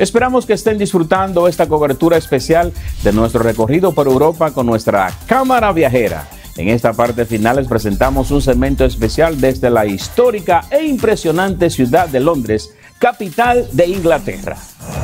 Esperamos que estén disfrutando esta cobertura especial de nuestro recorrido por Europa con nuestra cámara viajera. En esta parte final les presentamos un segmento especial desde la histórica e impresionante ciudad de Londres, capital de Inglaterra.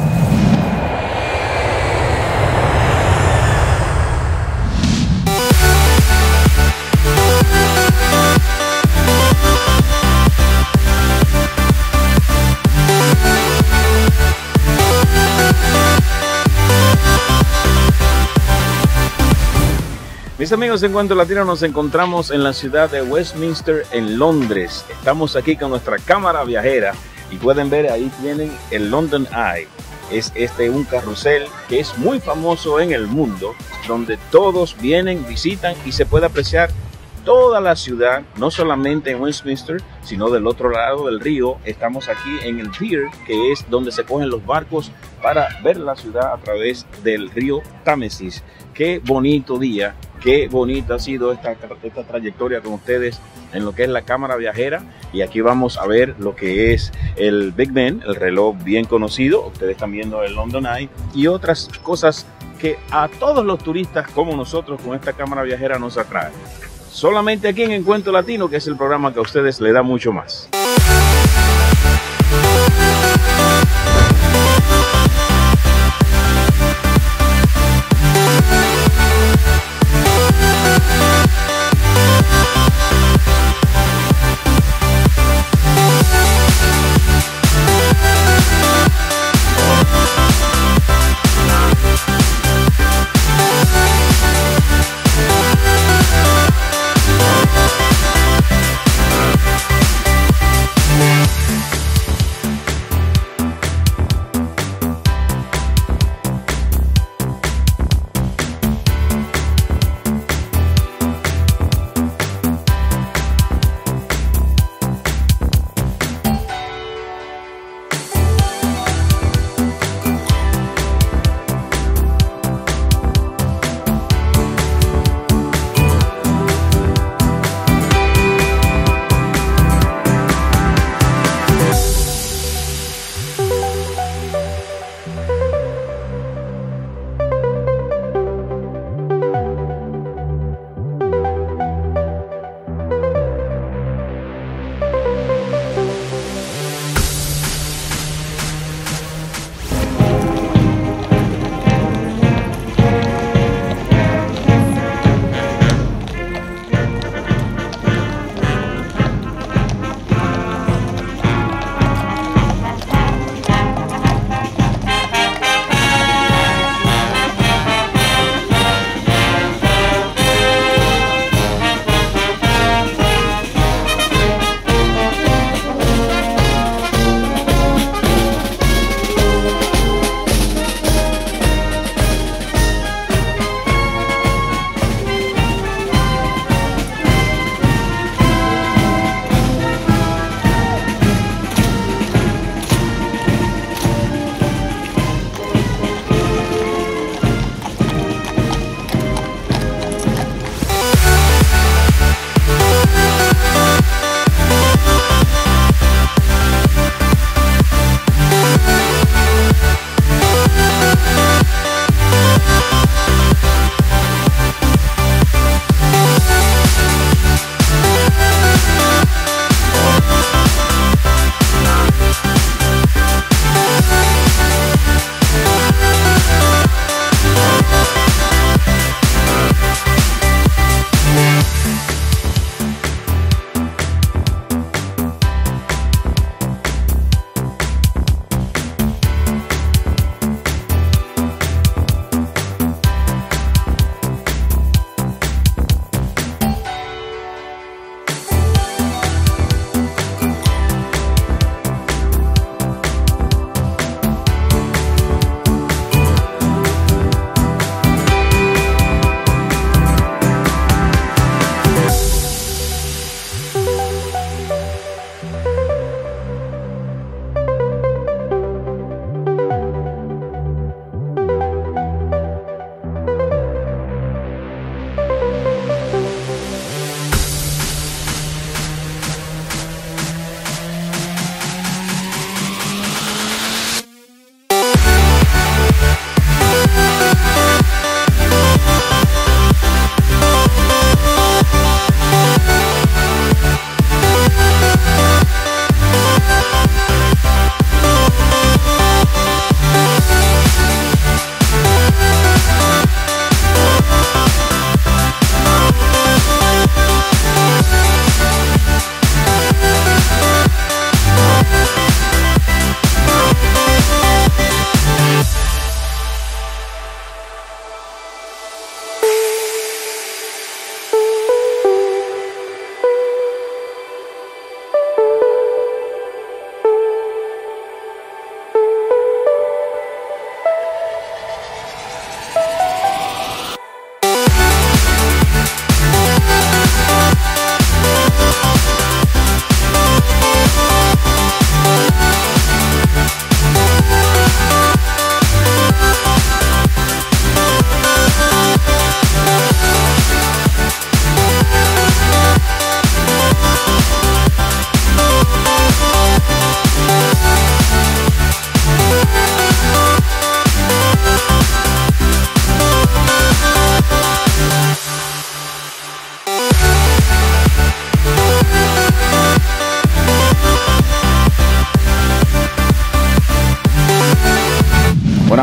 Mis amigos de Encuentro Latino, nos encontramos en la ciudad de Westminster, en Londres. Estamos aquí con nuestra cámara viajera y pueden ver, ahí tienen el London Eye. Es un carrusel que es muy famoso en el mundo, donde todos vienen, visitan y se puede apreciar toda la ciudad, no solamente en Westminster, sino del otro lado del río. Estamos aquí en el pier, que es donde se cogen los barcos para ver la ciudad a través del río Támesis. Qué bonito día, qué bonita ha sido esta trayectoria con ustedes en lo que es la cámara viajera. Y aquí vamos a ver lo que es el Big Ben, el reloj bien conocido. Ustedes están viendo el London Eye y otras cosas que a todos los turistas como nosotros con esta cámara viajera nos atrae. Solamente aquí en Encuentro Latino, que es el programa que a ustedes le da mucho más.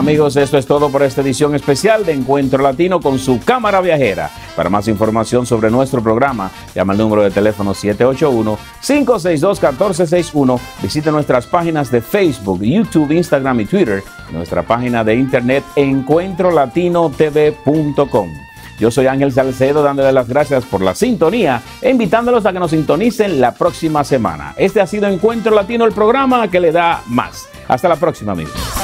amigos, esto es todo por esta edición especial de Encuentro Latino con su cámara viajera. Para más información sobre nuestro programa, llama al número de teléfono 781-562-1461. Visite nuestras páginas de Facebook, YouTube, Instagram y Twitter. Y nuestra página de internet encuentrolatinotv.com. Yo soy Ángel Salcedo, dándole las gracias por la sintonía e invitándolos a que nos sintonicen la próxima semana. Este ha sido Encuentro Latino, el programa que le da más. Hasta la próxima, amigos.